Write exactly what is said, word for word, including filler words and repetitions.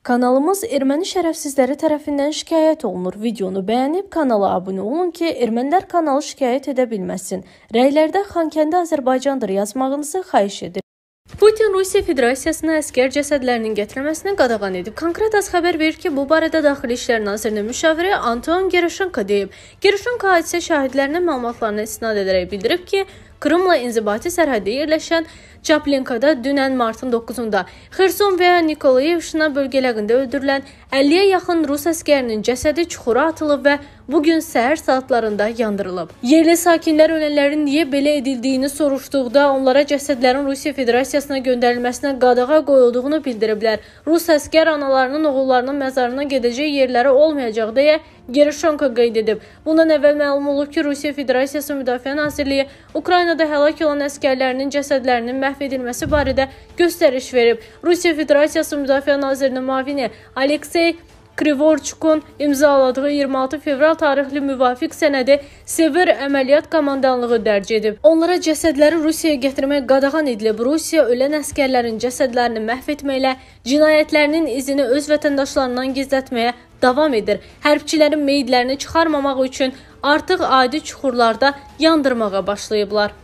Kanalımız erməni şərəfsizləri tərəfindən şikayət olunur. Videonu bəyənib kanala abunə olun ki, ermənilər kanalı şikayət edə bilməsin. Rəylərdə Xankəndi Azərbaycandır yazmağınızı xahiş edir. Putin Rusiya Federasiyasına əskər cəsədlərinin gətirilməsini qadağan edib. Konkret az xəbər verir ki, bu barədə Daxili İşlər Nazirinin müşaviri Anton Gerashenko deyib. Gerashenko hadisə şahidlərinin məlumatlarına istinad edərək bildirib ki, Krımla inzibati sərhəddə yerləşən Çaplinkada dünən martın doqquzunda Xerson və Nikolayevşina bölgələrində öldürülən əlliyə yaxın Rus əskərinin cəsədi çuxura atılıb və bugün səhər saatlarında yandırılıb. Yerli sakinlər ölənlərin niyə belə edildiyini soruşduqda onlara cəsədlərin Rusiya Federasiyasına göndərilməsinə qadağa qoyulduğunu bildiriblər. Rus əskər analarının oğullarının məzarına gedəcək yerləri olmayacaq deyə Gerashenko qeyd edib. Bundan əvvəl məlum olub ki, Rusiya Federasiyası Müdafiə Nazirliyi Ukraynada həlak olan əskərlərinin cəsədlərinin məhv edilməsi barədə göstəriş verib. Rusiya Federasiyası Müdafiə Nazirinin müavini Aleksey Krivorçukun imzaladığı iyirmi altı fevral tarixli müvafiq sənədi Sever əməliyyat komandanlığı dərc edib. Onlara cəsədləri Rusiyaya gətirmək qadağan edilib. Rusiya ölən əskərlərin cəsədlərini məhv etməklə cinayətlərinin izini öz vətəndaşlarından gizlətməyə davam edir. Hərbçilərin meyidlərini çıxarmamaq üçün artıq adi çuxurlarda yandırmağa başlayıblar.